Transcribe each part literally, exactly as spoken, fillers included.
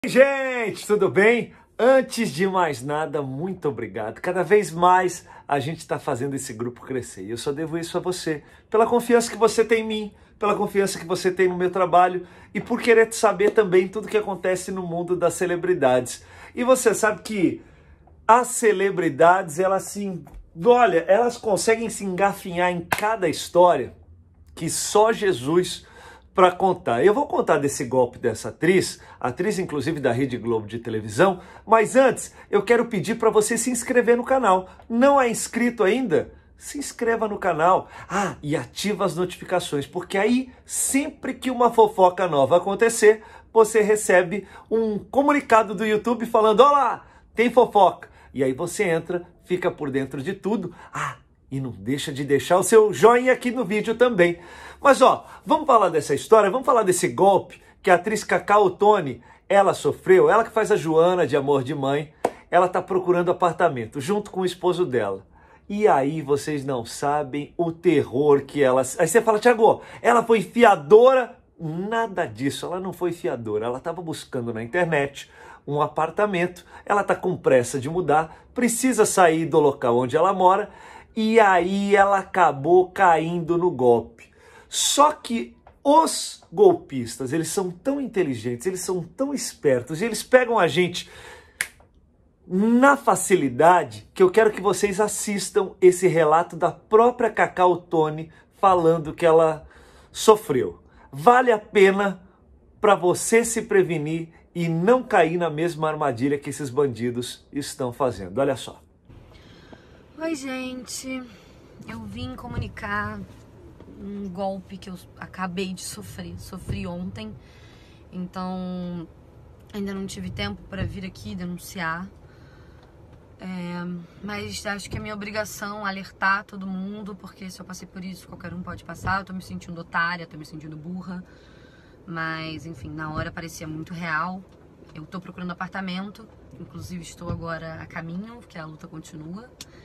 Gente, tudo bem? Antes de mais nada, muito obrigado. Cada vez mais a gente está fazendo esse grupo crescer. E eu só devo isso a você, pela confiança que você tem em mim, pela confiança que você tem no meu trabalho e por querer saber também tudo que acontece no mundo das celebridades. E você sabe que as celebridades, elas se, olha, elas conseguem se engafinhar em cada história que só Jesus para contar. Eu vou contar desse golpe dessa atriz, atriz inclusive da Rede Globo de televisão, mas antes eu quero pedir para você se inscrever no canal. Não é inscrito ainda? Se inscreva no canal. Ah, e ativa as notificações, porque aí sempre que uma fofoca nova acontecer, você recebe um comunicado do YouTube falando: olá, tem fofoca. E aí você entra, fica por dentro de tudo. Ah, e não deixa de deixar o seu joinha aqui no vídeo também. Mas ó, vamos falar dessa história, vamos falar desse golpe que a atriz Cacau Ottoni, ela sofreu, ela que faz a Joana de Amor de Mãe, ela tá procurando apartamento junto com o esposo dela. E aí vocês não sabem o terror que ela... Aí você fala: Thiago, ela foi fiadora? Nada disso, ela não foi fiadora, ela estava buscando na internet um apartamento, ela tá com pressa de mudar, precisa sair do local onde ela mora, e aí ela acabou caindo no golpe. Só que os golpistas, eles são tão inteligentes, eles são tão espertos, e eles pegam a gente na facilidade, que eu quero que vocês assistam esse relato da própria Cacau Ottoni falando que ela sofreu. Vale a pena para você se prevenir e não cair na mesma armadilha que esses bandidos estão fazendo. Olha só. Oi, gente. Eu vim comunicar um golpe que eu acabei de sofrer. Sofri ontem, então ainda não tive tempo para vir aqui denunciar. É, mas acho que é minha obrigação alertar todo mundo, porque se eu passei por isso, qualquer um pode passar. Eu tô me sentindo otária, tô me sentindo burra, mas enfim, na hora parecia muito real. Eu tô procurando apartamento, inclusive estou agora a caminho, porque a luta continua.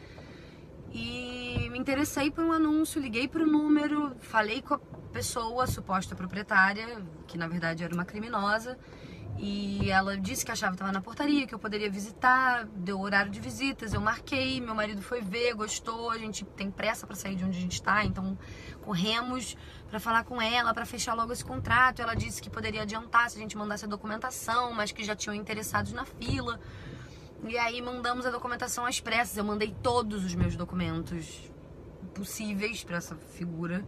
E me interessei por um anúncio, liguei para o número, falei com a pessoa, a suposta proprietária, que na verdade era uma criminosa, e ela disse que achava que estava na portaria, que eu poderia visitar, deu horário de visitas, eu marquei, meu marido foi ver, gostou, a gente tem pressa para sair de onde a gente está, então corremos para falar com ela, para fechar logo esse contrato. Ela disse que poderia adiantar se a gente mandasse a documentação, mas que já tinham interessados na fila. E aí mandamos a documentação às pressas. Eu mandei todos os meus documentos possíveis para essa figura.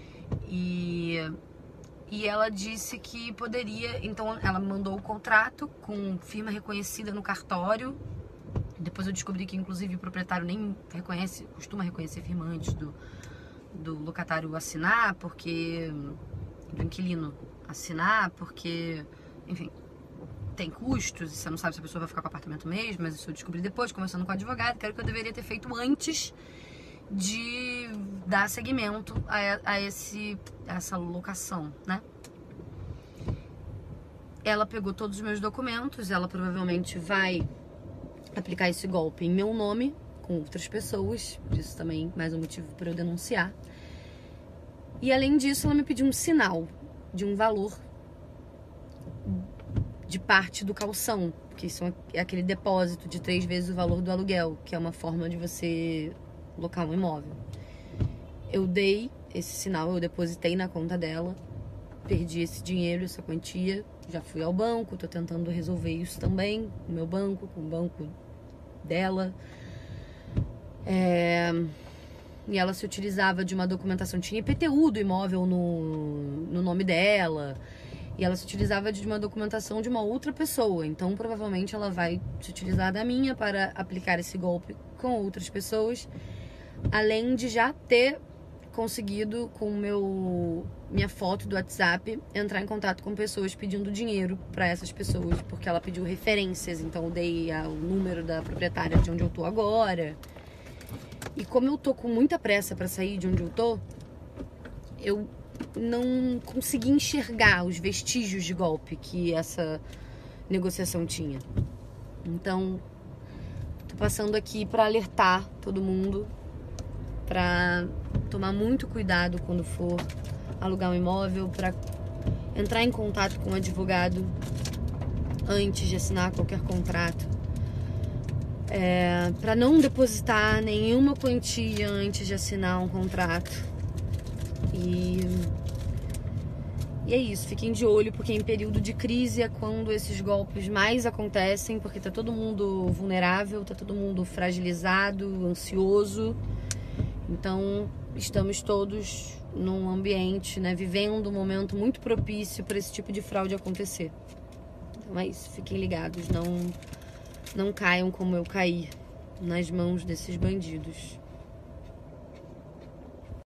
E, e ela disse que poderia... Então ela mandou o contrato com firma reconhecida no cartório. Depois eu descobri que inclusive o proprietário nem reconhece, costuma reconhecer firma antes do, do locatário assinar, porque... do inquilino assinar, porque... enfim... tem custos, e você não sabe se a pessoa vai ficar com o apartamento mesmo, mas isso eu descobri depois, conversando com o advogado, que era o que eu deveria ter feito antes de dar seguimento a, a, esse, a essa locação, né? Ela pegou todos os meus documentos, ela provavelmente vai aplicar esse golpe em meu nome, com outras pessoas, isso também mais um motivo para eu denunciar. E além disso, ela me pediu um sinal de um valor de parte do calção, que isso é aquele depósito de três vezes o valor do aluguel, que é uma forma de você locar um imóvel. Eu dei esse sinal, eu depositei na conta dela, perdi esse dinheiro, essa quantia, já fui ao banco, tô tentando resolver isso também, com o meu banco, com o banco dela. É... E ela se utilizava de uma documentação, tinha I P T U do imóvel no, no nome dela, e ela se utilizava de uma documentação de uma outra pessoa. Então, provavelmente, ela vai se utilizar da minha para aplicar esse golpe com outras pessoas. Além de já ter conseguido, com meu, minha foto do WhatsApp, entrar em contato com pessoas pedindo dinheiro para essas pessoas. Porque ela pediu referências. Então, eu dei a, o número da proprietária de onde eu tô agora. E como eu tô com muita pressa para sair de onde eu tô, eu... não consegui enxergar os vestígios de golpe que essa negociação tinha. Então, tô passando aqui para alertar todo mundo, para tomar muito cuidado quando for alugar um imóvel, para entrar em contato com um advogado antes de assinar qualquer contrato. É, para não depositar nenhuma quantia antes de assinar um contrato. E, e é isso, fiquem de olho, porque em período de crise é quando esses golpes mais acontecem, porque tá todo mundo vulnerável, tá todo mundo fragilizado, ansioso. Então estamos todos num ambiente, né, vivendo um momento muito propício para esse tipo de fraude acontecer. Então é isso, fiquem ligados, não, não caiam como eu caí nas mãos desses bandidos.